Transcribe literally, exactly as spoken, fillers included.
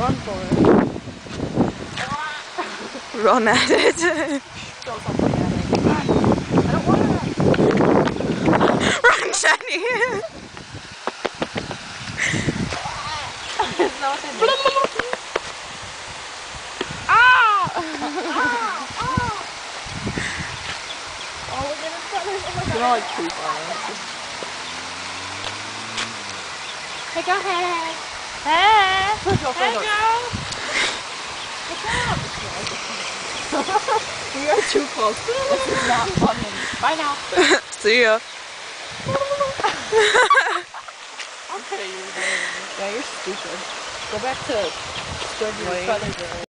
run for it. Run at it. Throw something at it. Run. I don't want to run. Run, Jenny. It's not in there. Ah! Ah! Ah! Oh, look at his feathers. Oh my god. They're like too far. Hey, go ahead. Hey. Let's go Hey, further. girl. We are too close. This is not funny. Bye now. See ya. Okay, you're Yeah, you're stupid. Go back to spreading your feathers.